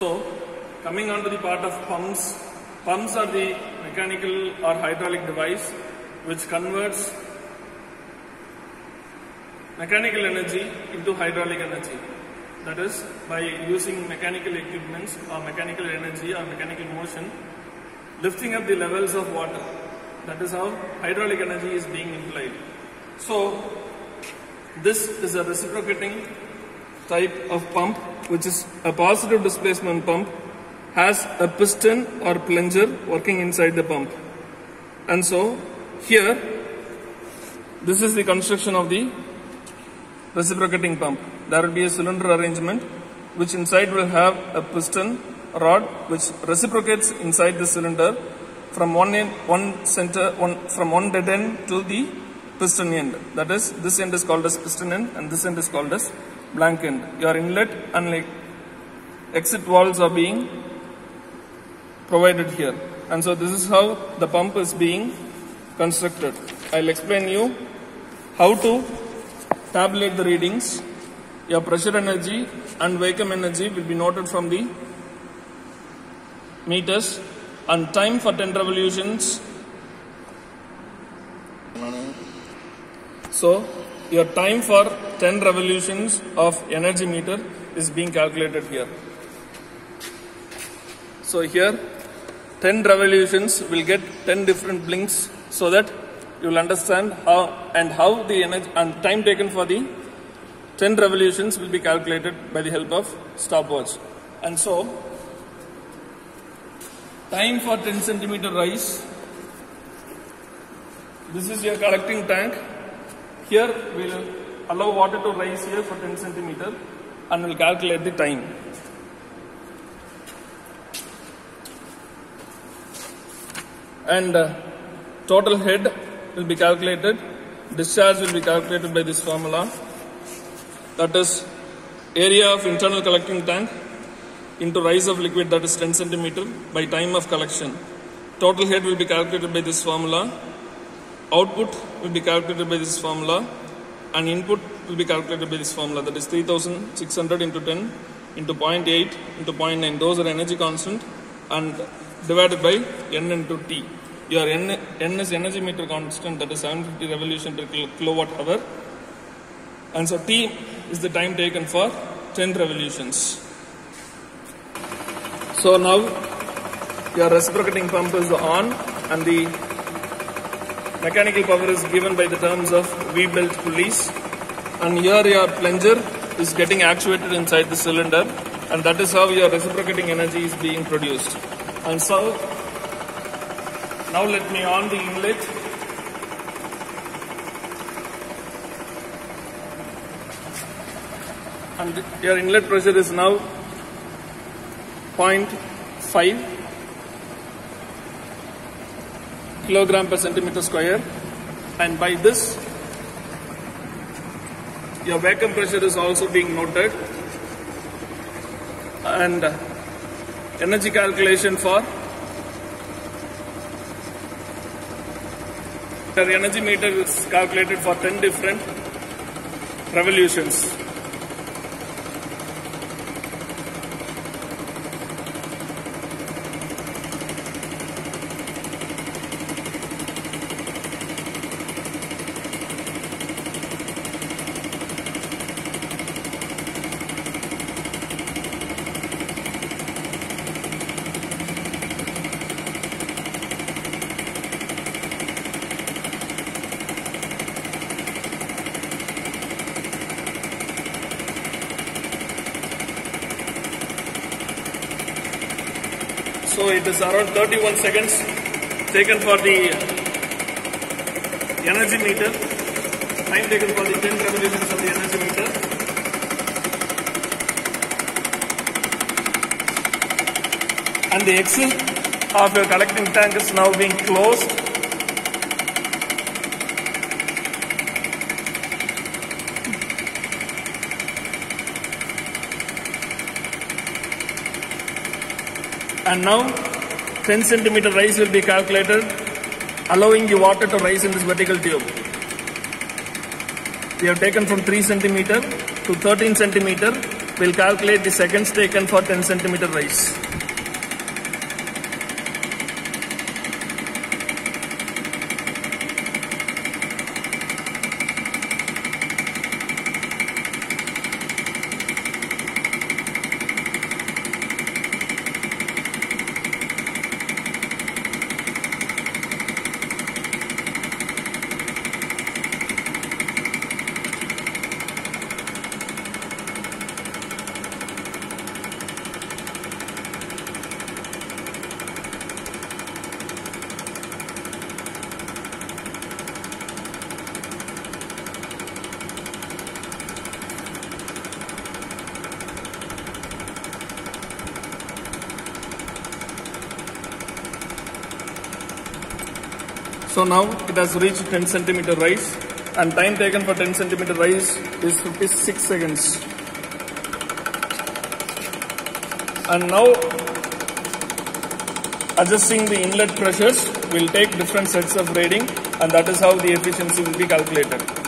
So, coming on to the part of pumps. Pumps are the mechanical or hydraulic device which converts mechanical energy into hydraulic energy. That is, by using mechanical equipments or mechanical energy or mechanical motion, lifting up the levels of water. That is how hydraulic energy is being employed. So, this is a reciprocating type of pump, which is a positive displacement pump, has a piston or plunger working inside the pump. And so, here, this is the construction of the reciprocating pump. There will be a cylinder arrangement, which inside will have a piston rod, which reciprocates inside the cylinder from one dead end to the piston end. That is, this end is called as piston end and this end is called as blank end. Your inlet and exit valves are being provided here. And so this is how the pump is being constructed. I'll explain you how to tabulate the readings. Your pressure energy and vacuum energy will be noted from the meters, and time for 10 revolutions. So, your time for 10 revolutions of energy meter is being calculated here. So here, 10 revolutions will get 10 different blinks, so that you will understand how the energy and time taken for the 10 revolutions will be calculated by the help of stopwatch. And so, time for 10 centimeter rise. This is your collecting tank. Here we will allow water to rise here for 10 centimeter and we will calculate the time. And total head will be calculated. Discharge will be calculated by this formula. That is area of internal collecting tank into rise of liquid, that is 10 centimeter by time of collection. Total head will be calculated by this formula. Output will be calculated by this formula, and input will be calculated by this formula, that is 3600 into 10 into 0.8 into 0.9. Those are energy constant and divided by N into T. Your N is energy meter constant, that is 750 revolution per kilowatt hour. And so T is the time taken for 10 revolutions. So now your reciprocating pump is on and the mechanical power is given by the terms of V-belt pulleys. And here your plunger is getting actuated inside the cylinder, and that is how your reciprocating energy is being produced. And so now let me on the inlet. And your inlet pressure is now 0.5 kilogram per centimeter square, and by this your vacuum pressure is also being noted, and energy calculation for the energy meter is calculated for 10 different revolutions. So it is around 31 seconds taken for the energy meter, time taken for the 10 revolutions of the energy meter. And the exit of your collecting tank is now being closed. And now 10 centimeter rise will be calculated, allowing the water to rise in this vertical tube. We have taken from 3 centimeter to 13 centimeter we'll calculate the seconds taken for 10 centimeter rise. So now it has reached 10 centimeter rise, and time taken for 10 centimeter rise is 56 seconds. And now adjusting the inlet pressures will take different sets of reading, and that is how the efficiency will be calculated.